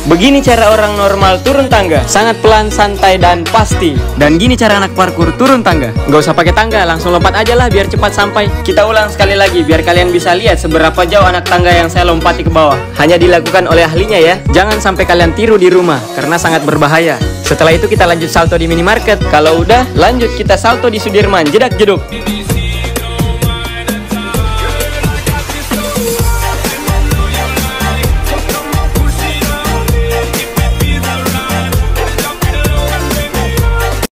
Begini cara orang normal turun tangga. Sangat pelan, santai, dan pasti. Dan gini cara anak parkur turun tangga. Gak usah pakai tangga, langsung lompat aja lah biar cepat sampai. Kita ulang sekali lagi biar kalian bisa lihat seberapa jauh anak tangga yang saya lompati ke bawah. Hanya dilakukan oleh ahlinya ya. Jangan sampai kalian tiru di rumah karena sangat berbahaya. Setelah itu kita lanjut salto di minimarket. Kalau udah, lanjut kita salto di Sudirman. Jedak jeduk.